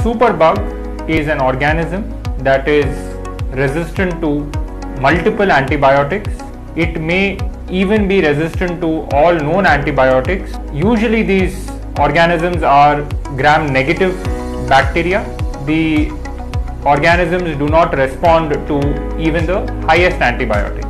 superbug is an organism that is resistant to multiple antibiotics. It may even be resistant to all known antibiotics. Usually these organisms are gram-negative bacteria. The organisms do not respond to even the highest antibiotics.